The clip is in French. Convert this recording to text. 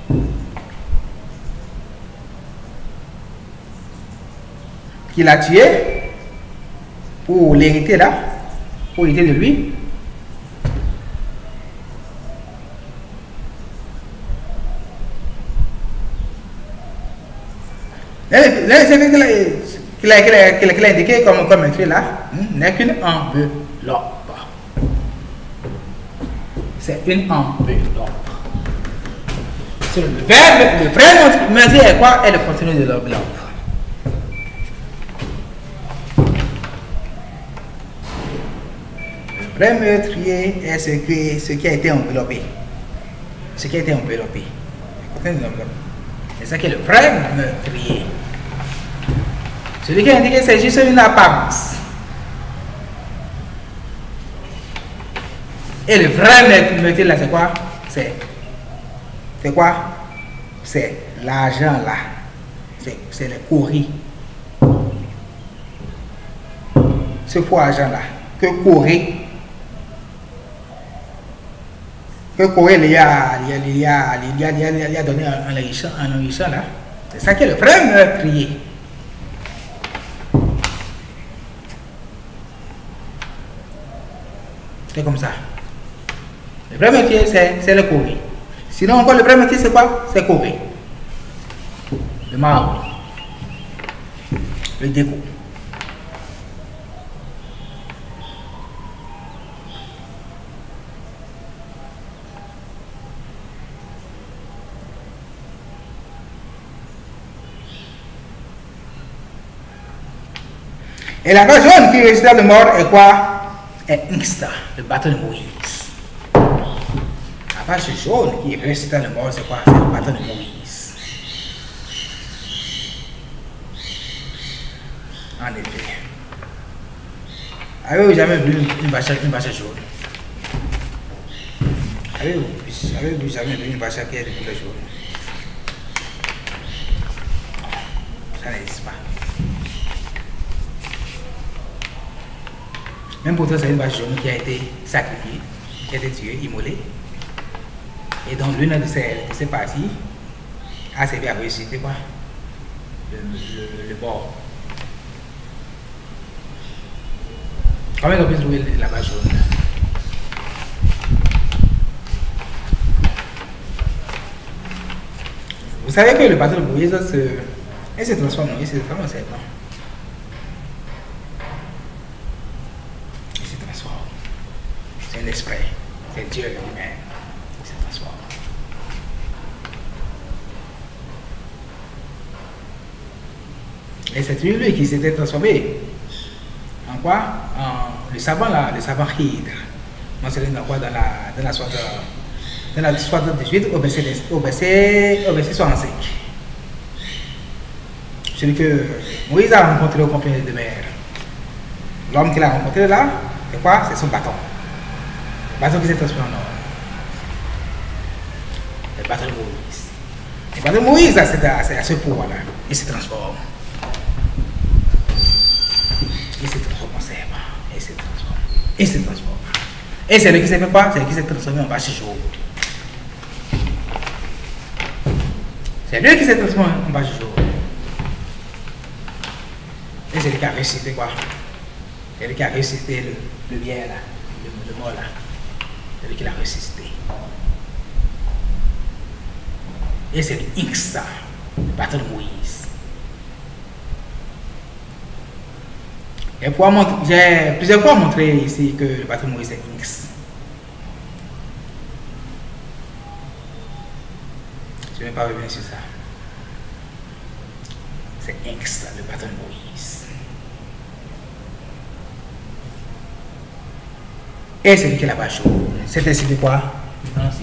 qu'il a tué pour l'hériter là, pour hériter de lui. Qu'il a indiqué comme écrit là, n'est qu'une enveloppe. C'est une enveloppe. Le vrai meurtrier est quoi? Est le contenu de l'enveloppe. Le vrai meurtrier est ce qui a été enveloppé. Ce qui a été enveloppé. Le contenu de l'enveloppe. C'est ça qui est le vrai meurtrier. Celui qui a indiqué c'est juste une apparence. Et le vrai meurtrier là, c'est quoi? C'est quoi? C'est l'argent là. C'est les courriers. Ce faux argent là. Que Corée lui a donné un enrichissant là. C'est ça qui est le vrai meurtrier. C'est comme ça. Le vrai métier, c'est le Corée. Sinon, encore le vrai métier, c'est quoi? C'est Corée. Le marbre. Le déco. Et la page jaune qui résiste le mort est quoi? Est Insta, le bâton de Moïse. La page jaune qui résiste le mort, c'est quoi? C'est le bâton de Moïse. En effet. Avez-vous jamais vu une vache jaune? Avez-vous jamais vu une vache qui est de couleur jaune? Ça n'existe pas. Même pourtant, c'est une vache jaune qui a été sacrifiée, qui a été tuée, immolée. Et donc, l'une de ces parties a servi à ressusciter quoi? Le mort. Comment on peut trouver la vache jaune? Vous savez que le bâton de Moïse se transforme en serpent. C'est l'esprit, c'est Dieu lui-même qui se transforme. Et c'est lui qui s'était transformé en quoi? En le savant là, le savant Hydre. Mentionné dans quoi? Dans la sourate 18 au verset 65. Celui que Moïse a rencontré au compagnie de mer. L'homme qu'il a rencontré là, c'est quoi? C'est son bâton. Le bâton qui s'est transformé en or. Le bâton de Moïse. Le bâton de Moïse, c'est à ce pouvoir-là. Il se transforme. Il se transforme en serpent. Il se transforme. Il se transforme. Et c'est lui qui s'est fait quoi? C'est lui qui s'est transformé en vache jaune. C'est lui qui s'est transformé en vache jaune. Et c'est lui qui a ressuscité quoi? C'est lui qui a ressuscité le bien là. Le mort là. C'est lui qui l'a ressuscité. Et c'est le Inxa, le bâton de Moïse. Et j'ai plusieurs fois montré ici que le bâton de Moïse est Inx. Je ne vais pas revenir sur ça. C'est Inx, le bâton de Moïse. Et c'est lui qui est là-bas chaud. C'est ainsi de quoi? Ici.